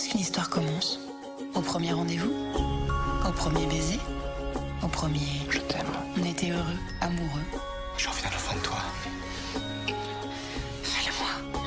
est-ce qu'une histoire commence? Au premier rendez-vous? Au premier baiser? Au premier... Je t'aime. On était heureux, amoureux. J'ai envie d'un enfant de toi. Fais-le-moi.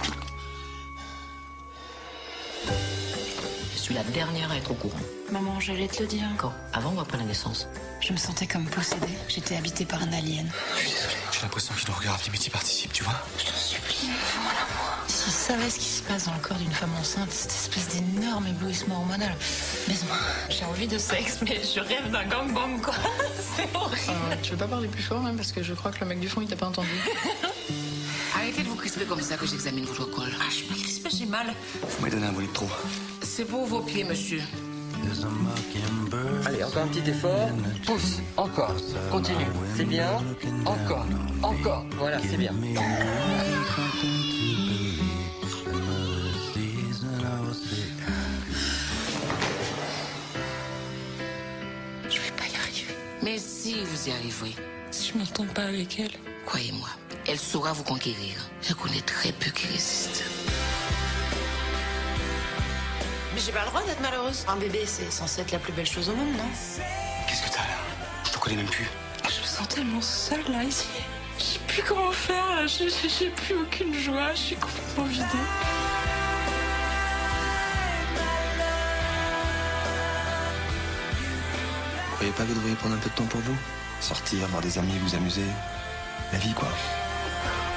Je suis la dernière à être au courant. Maman, j'allais te le dire. Quand? Avant ou après la naissance? Je me sentais comme possédée. J'étais habitée par un alien. Je suis désolé. J'ai l'impression qu'il nous regarde, limite il participe, tu vois. Je t'en supplie, fais-moi l'amour. Si je savais ce qui se passe dans le corps d'une femme enceinte, cette espèce d'énorme éblouissement hormonal. Baise-moi. J'ai envie de sexe, mais je rêve d'un gangbang, quoi. C'est horrible. Tu veux pas parler plus fort, hein, parce que je crois que le mec du fond, il t'a pas entendu. Arrêtez de vous crisper comme ça que j'examine votre col. Ah, je me crispe, j'ai mal. Vous m'avez donné un volet de trop. C'est pour vos pieds, monsieur. Allez, encore un petit effort. Pousse, encore. Continue. C'est bien. Encore. Encore. Voilà, c'est bien. Je vais pas y arriver. Mais si vous y arriverez, Si je m'entends pas avec elle. croyez-moi, elle saura vous conquérir. Je connais très peu qui résistent. Mais j'ai pas le droit d'être malheureuse. Un bébé, c'est censé être la plus belle chose au monde, non? Qu'est-ce que t'as là? Je te connais même plus. Je me sens tellement seule, là, ici. Je sais plus comment faire, là. J'ai plus aucune joie. Je suis complètement vidée. Vous croyez pas que vous devriez prendre un peu de temps pour vous? Sortir, voir des amis, vous amuser. La vie, quoi.